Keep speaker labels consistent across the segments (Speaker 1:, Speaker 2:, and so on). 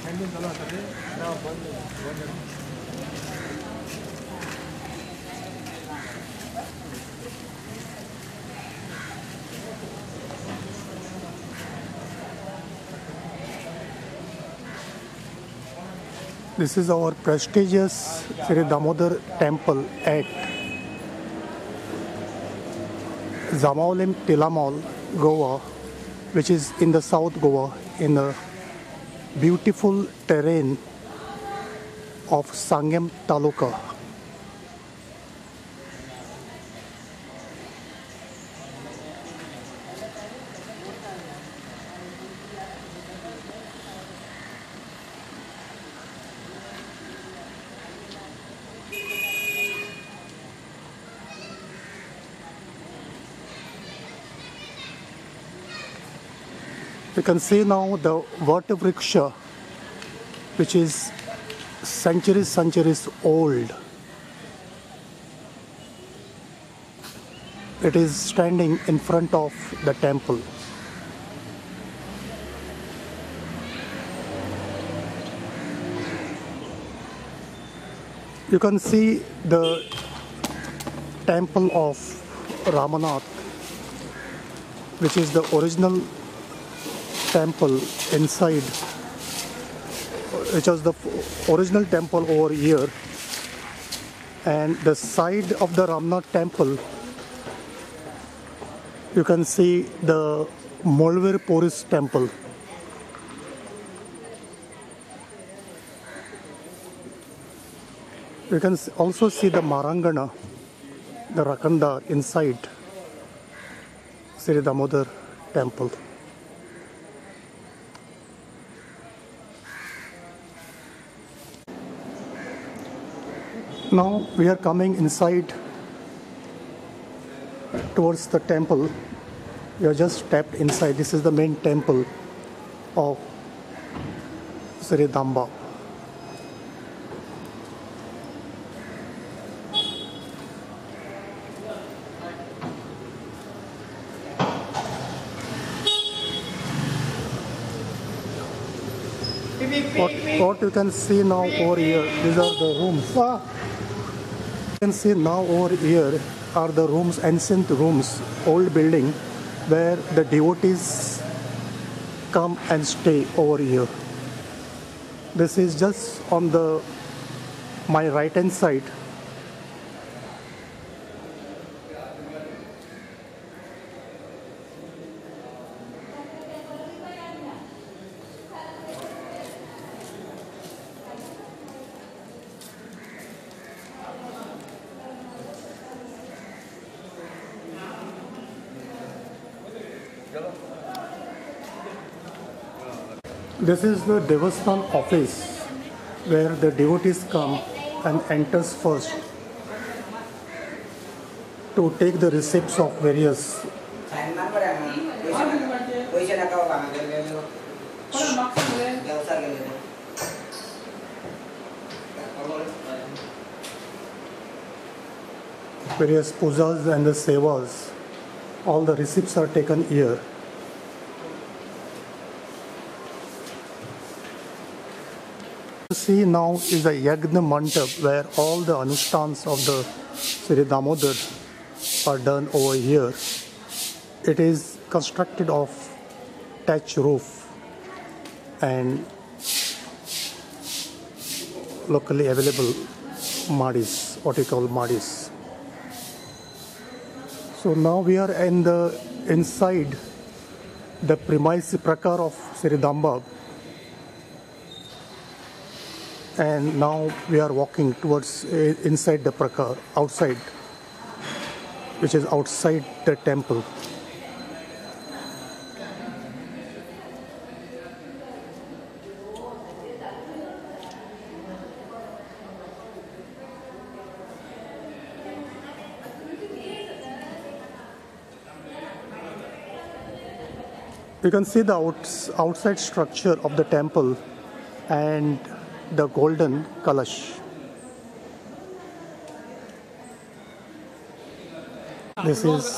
Speaker 1: This is our prestigious Shree Damodar temple at Zamaulim Tilamal, Goa, which is in the South Goa, in the beautiful terrain of Sangam Taluka. You can see now the Vartavriksha, which is centuries old. It is standing in front of the temple. You can see the temple of Ramanath, which is the original temple inside, which was the original temple over here, and the side of the Ramnath temple you can see the Molver Poris temple. You can also see the Marangana, the Rakanda inside Shree Damodar temple. Now we are coming inside towards the temple. We have just stepped inside. This is the main temple of Shree Damba. What you can see now over here, these are the rooms. You can see now over here are the rooms, ancient rooms, old building where the devotees come and stay over here. This is just on my right hand side. This is the Devasthan office where the devotees come and enters first to take the receipts of various pujas and the sevas. All the receipts are taken here. See now is a Yagna Mandap where all the anushtans of the Shree Damodar are done over here. It is constructed of thatch roof and locally available madis, what we call madis. So now we are inside the premise prakar of Shree Damba. And now we are walking towards inside the prakar, outside, which is outside the temple. You can see the outside structure of the temple and the golden kalash. This is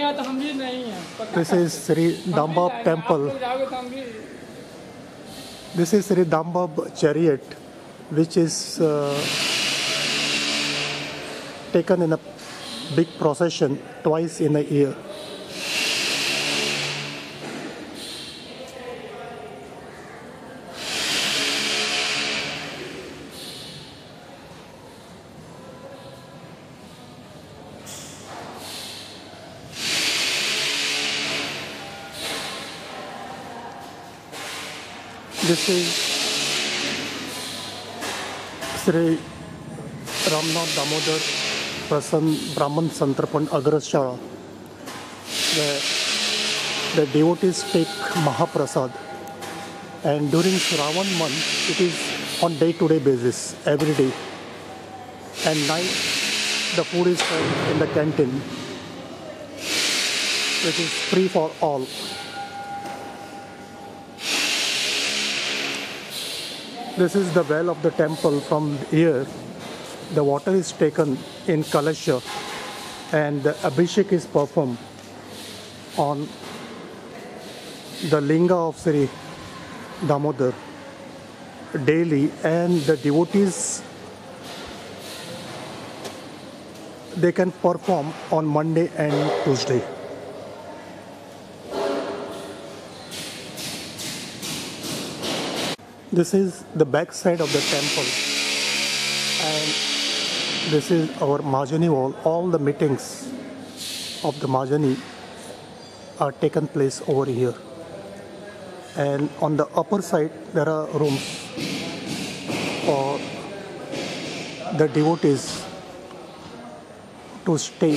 Speaker 1: Shree Damba temple. This is Shree Damodar chariot, which is taken in a big procession twice in a year. This is Shree Damodar Shravan Sommar AGRASHALA, where the devotees take Prasad, and during Shravan month it is on day-to-day basis, every day, and night the food is served in the canteen, which is free for all. This is the well of the temple. From here the water is taken in Kalasha and the Abhishek is performed on the Linga of Shree Damodar daily, and the devotees, they can perform on Monday and Tuesday. This is the back side of the temple, and this is our Mahajani hall. All the meetings of the Mahajani are taken place over here. And on the upper side there are rooms for the devotees to stay.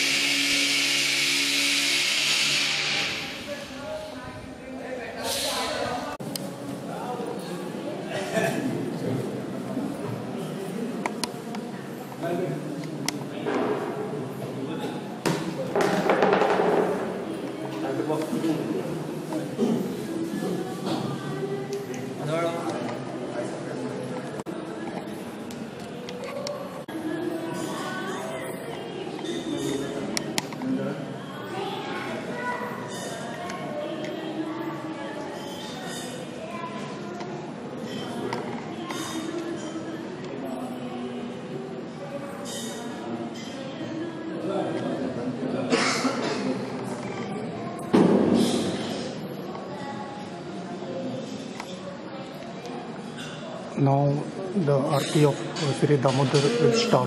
Speaker 1: Now the AARTI of Shree Damodar will start.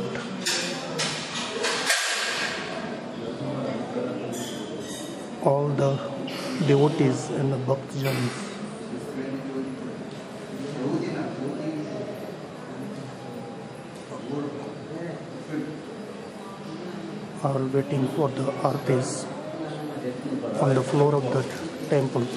Speaker 1: All the devotees and the bhaktjans are waiting for the Aartis on the floor of the temple.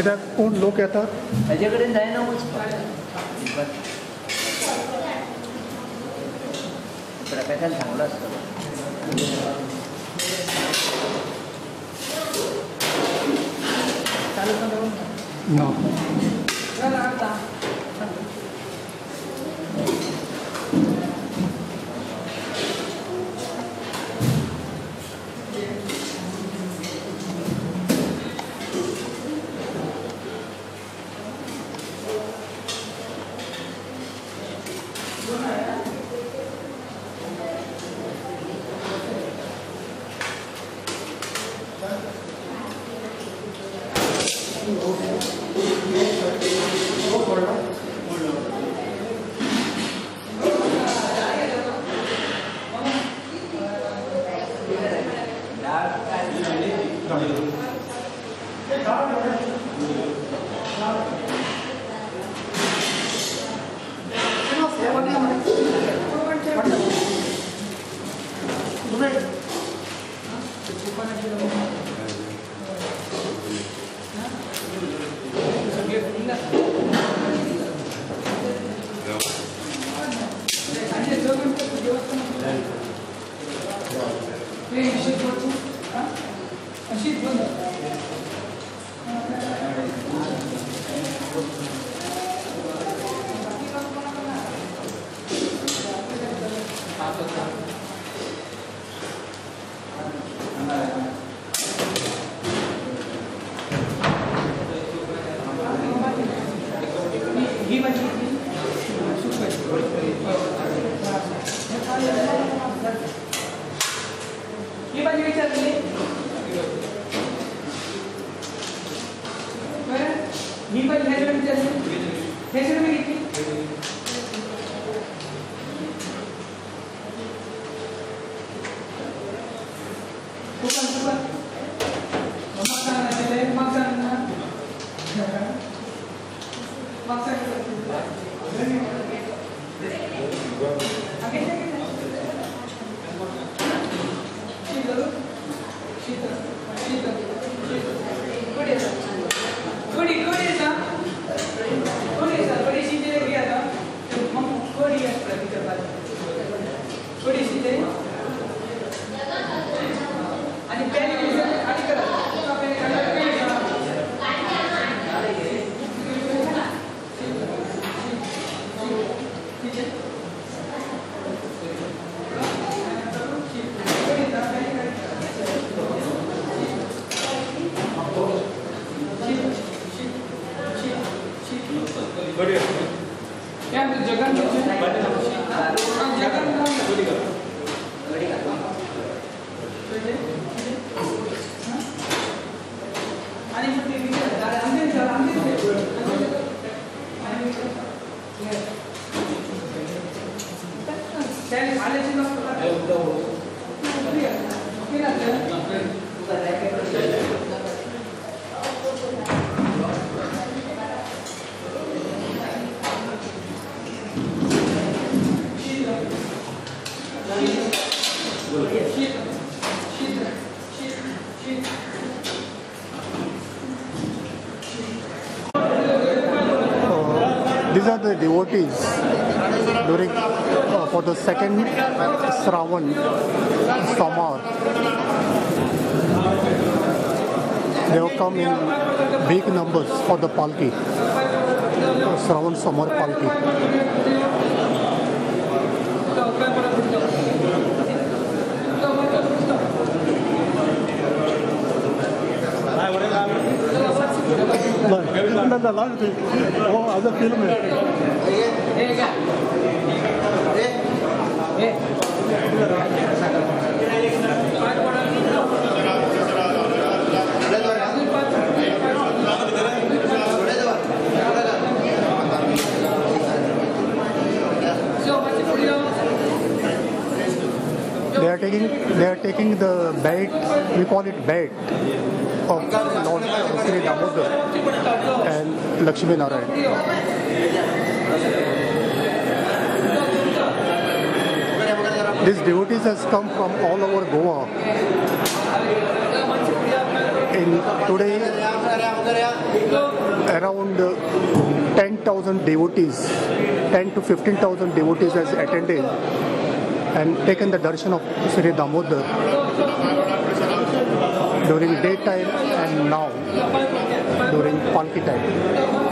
Speaker 1: कित्याक कोण लोक येतात
Speaker 2: ताजे कडेन जायना प्रकाशान सांगलो आसतलो चालू
Speaker 1: ना These are the devotees during for the second Shravan Sommar. They have come in big numbers for the Palki, Shravan Sommar Palki. Oh, other film. They are taking the bait, we call it bait, of Lord Shree Damodar and Lakshmi Narayan. These devotees has come from all over Goa today around 10,000 devotees, 10 to 15,000 devotees has attended and taken the darshan of Shree Damodar during daytime and now during Palki time.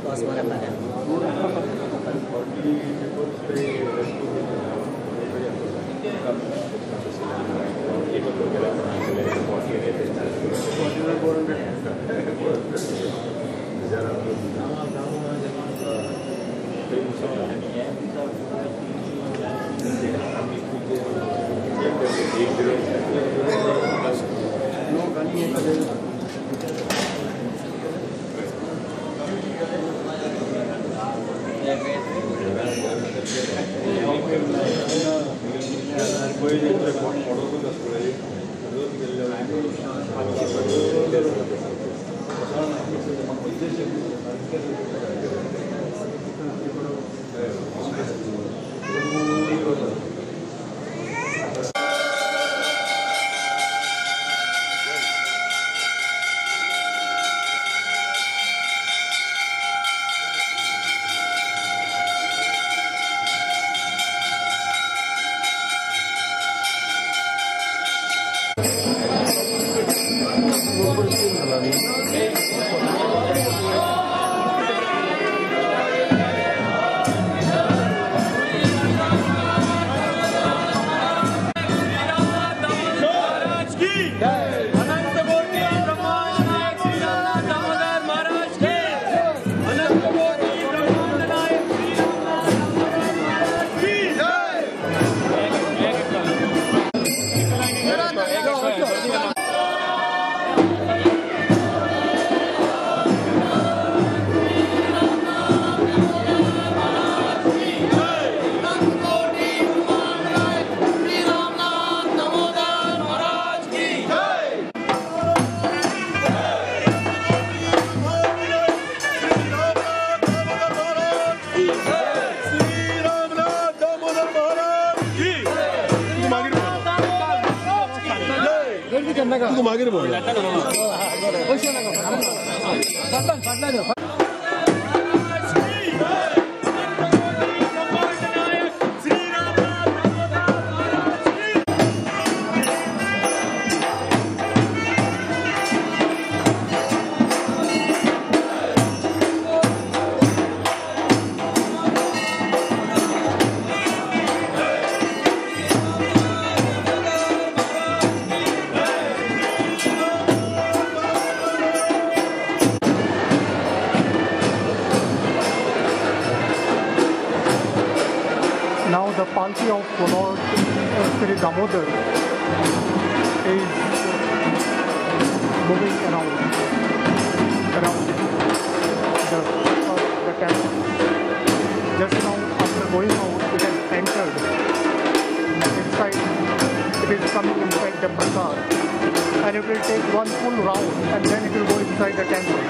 Speaker 1: Now the Palki of Lord Shree Damodar is moving around the temple. Just now, after going out, it has entered inside. It is coming inside the Prasad, and it will take one full round, and then it will go inside the temple.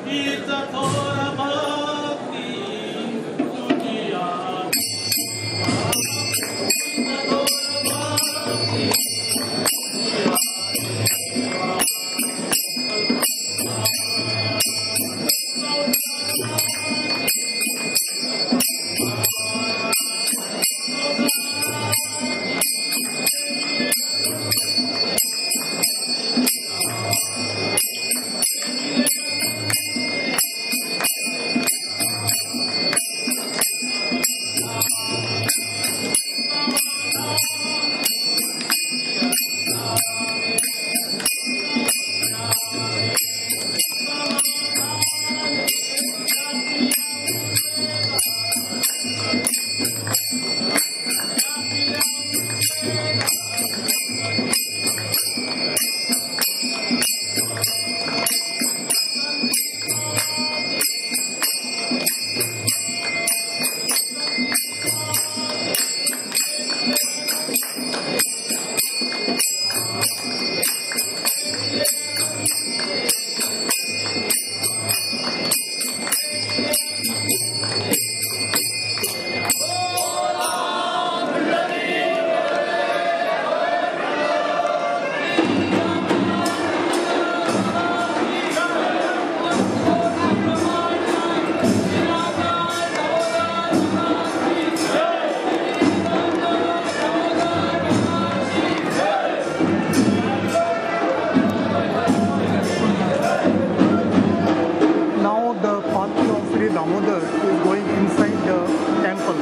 Speaker 1: Damodar is going inside the temple.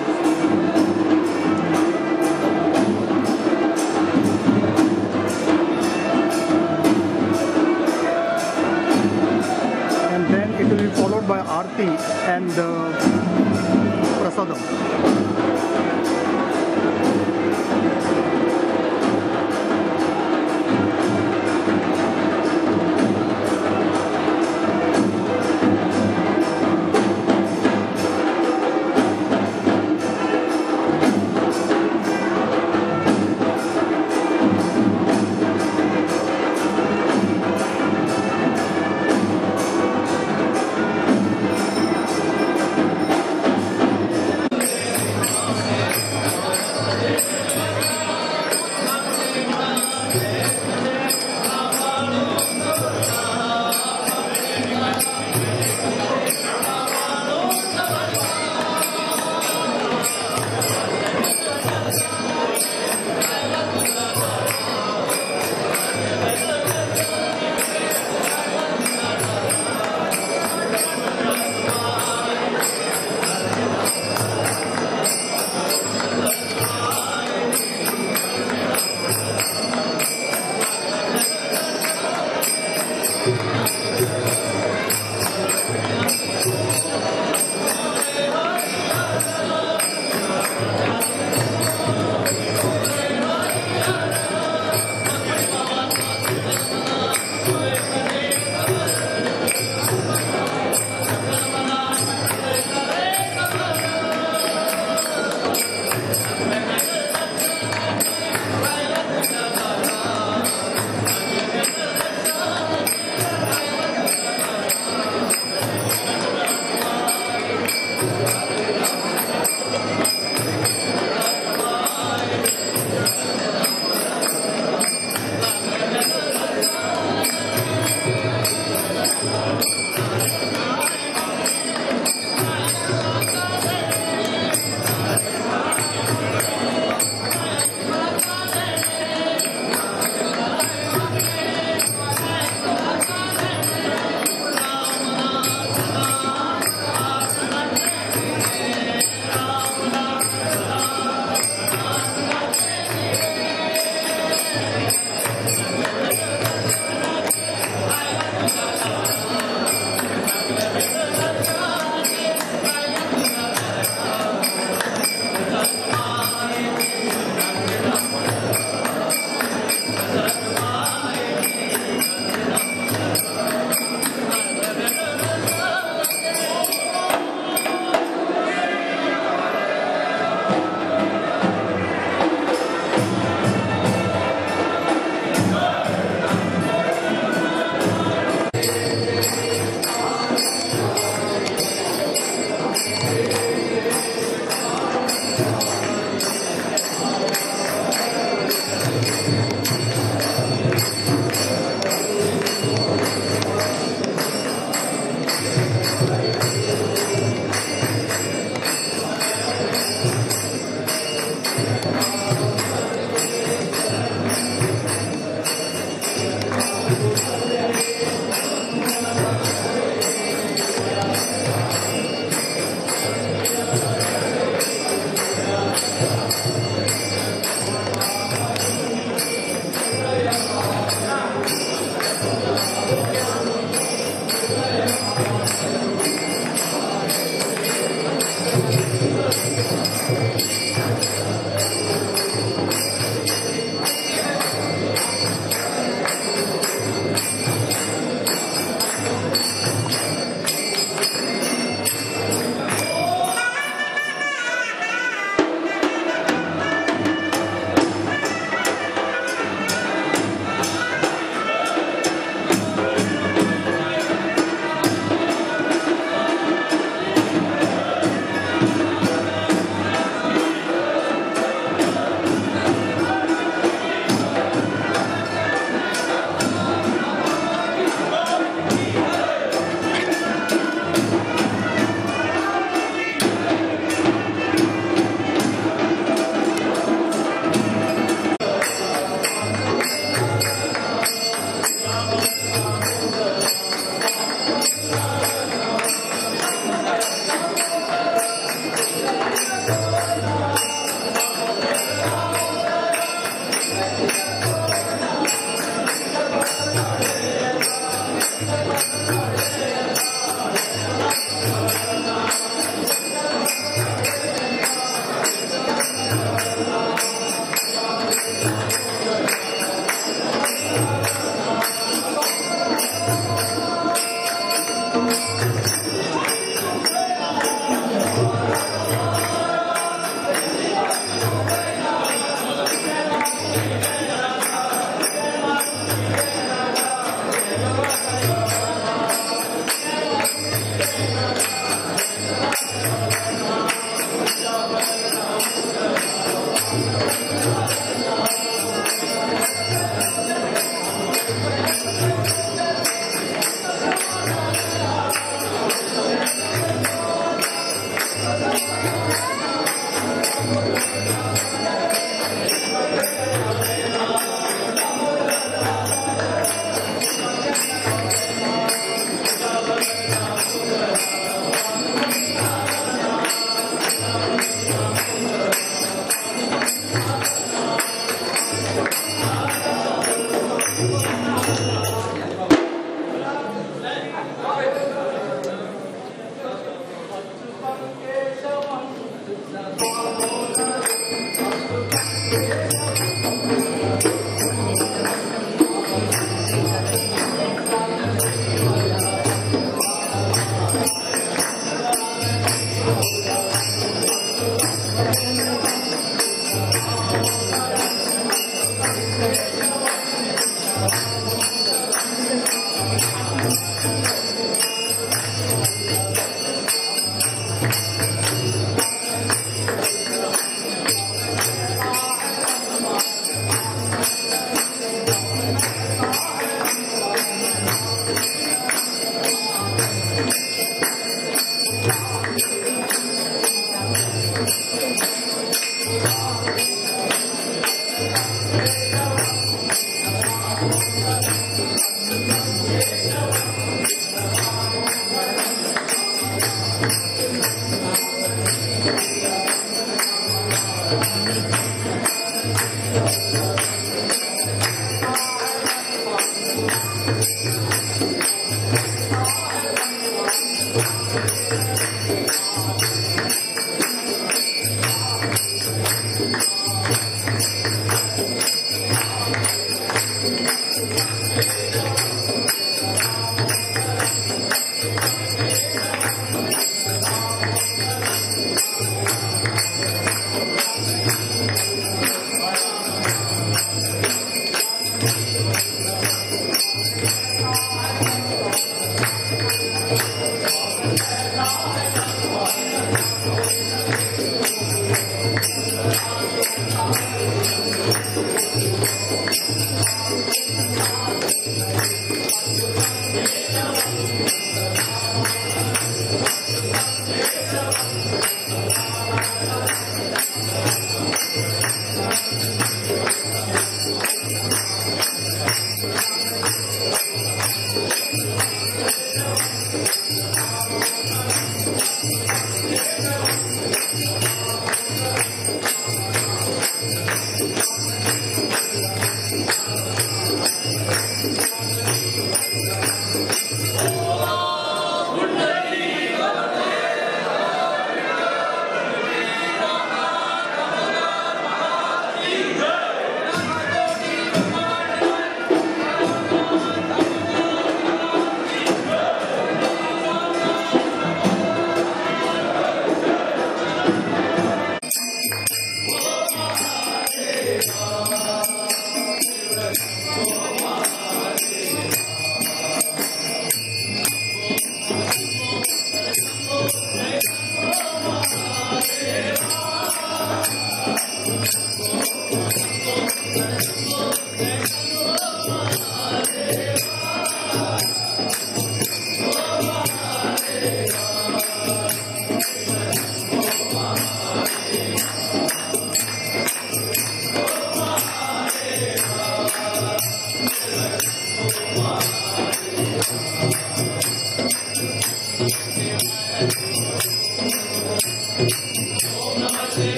Speaker 1: And then it will be followed by Aarti and Prasadam.